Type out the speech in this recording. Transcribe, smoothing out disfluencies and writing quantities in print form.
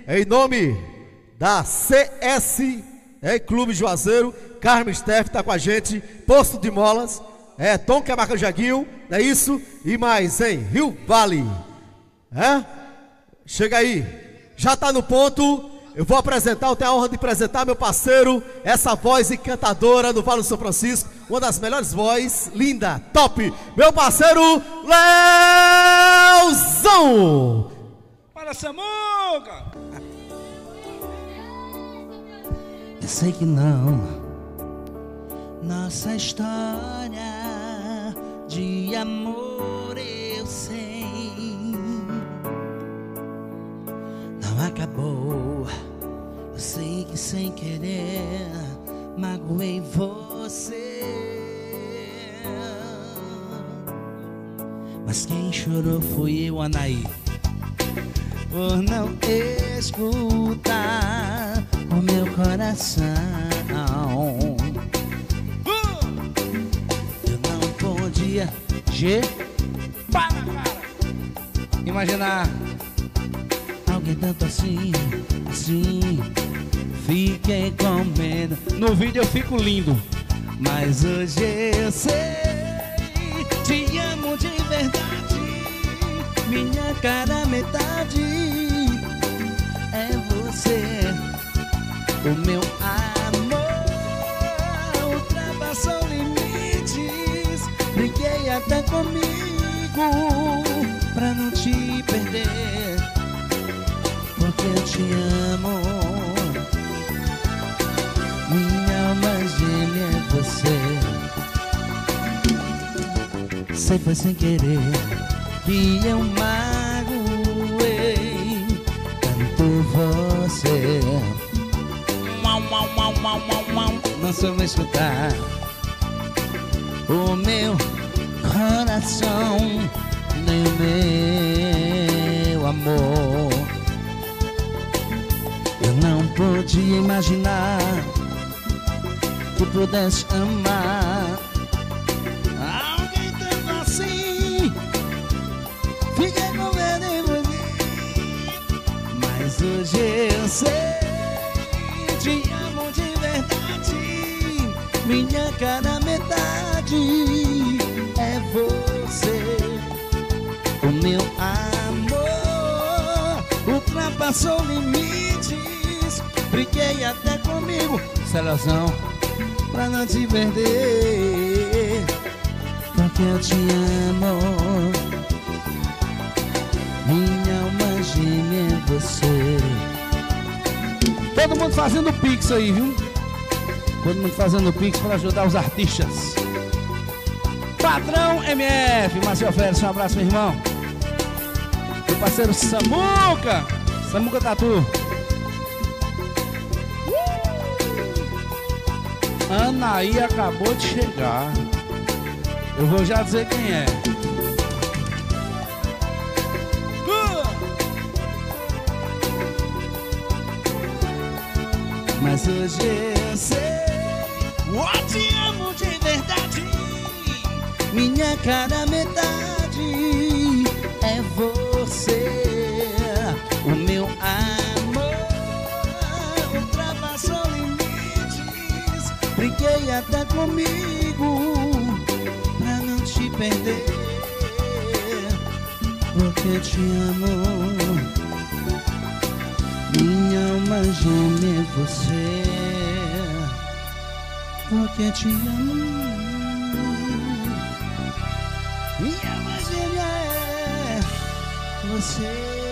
em nome da CS Clube Juazeiro, Carmen Steff tá com a gente, Posto de Molas, Tom Camargo Jaguil, não é isso? E mais em Rio Vale, chega aí, já tá no ponto. Eu vou apresentar, eu tenho a honra de apresentar meu parceiro, essa voz encantadora do Vale do São Francisco, uma das melhores vozes, linda, top, meu parceiro Leozão! Para Samuca! Eu sei que não, nossa história de amor eu sei, não acabou. Eu sei que sem querer magoei você, mas quem chorou fui eu, Anaí, por não escutar o meu coração. Eu não podia para, cara! imaginar alguém tanto assim. Fiquei com medo. No vídeo eu fico lindo, mas hoje eu sei, te amo de verdade. Minha cara metade é você. O meu amor ultrapassou limites. Briguei até comigo pra não te perder, porque eu te amo. Minha alma gêmea é você. Sei foi sem querer que eu magoei tanto você. Não soube escutar o meu coração, nem o meu amor. Eu não podia imaginar que pudesse amar alguém tanto assim. Fiquei com medo de você, mas hoje eu sei, te amo de verdade. Minha cara metade é você. O meu amor ultrapassou limites. Briguei até comigo, Celazão, pra não te perder, porque eu te amo. Minha alma gêmea é você. todo mundo fazendo pix aí, viu? Todo mundo fazendo pix para ajudar os artistas. Padrão MF, Marcelo Félix, um abraço, meu irmão. Meu parceiro Samuca, Samuca Tatu. Anaí acabou de chegar. Eu vou já dizer quem é. Mas hoje eu sei, eu te amo de verdade. Minha cara metade é você. O meu amor ultrapassou limites. Briguei até comigo pra não te perder, porque eu te amo. Minha alma gêmea é você, porque te amo. Minha alma gêmea é você.